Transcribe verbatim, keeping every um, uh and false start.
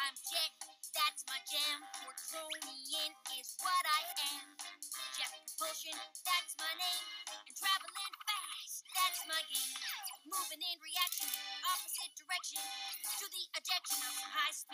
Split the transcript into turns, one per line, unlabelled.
I'm jet, that's my jam. Bortronian is what I am. Jet propulsion, that's my name. And traveling fast, that's my game. Moving in reaction, opposite direction to the ejection of high speed.